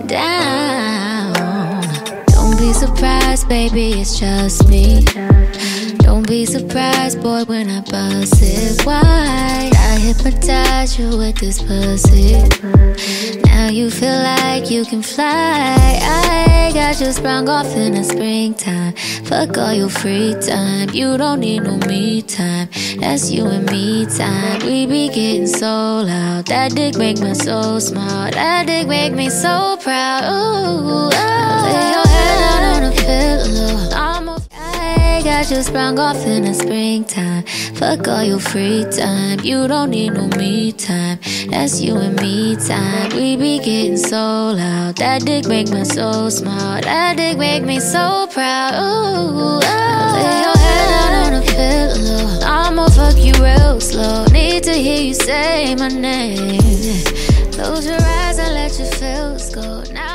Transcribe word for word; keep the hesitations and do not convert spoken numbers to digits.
down. Don't be surprised, baby, it's just me. Don't be surprised, boy, when I bust it wide. I hypnotize you with this pussy. Now you feel like you can fly. I got you sprung off in the springtime. Fuck all your free time. You don't need no me time. That's you and me time. We be getting so loud. That dick make my soul smile. That dick make me so proud. Ooh, oh. Lay your head down on the pillow. I'm a I got you sprung off in the springtime. Fuck all your free time. You don't need no me time. That's you and me time. We be getting so loud. That dick make my soul smile. That dick make me so proud. Ooh, oh. Lay your head down on the pillow. I'ma fuck you real slow. Need to hear you say my name. Close your eyes and let your feels go now.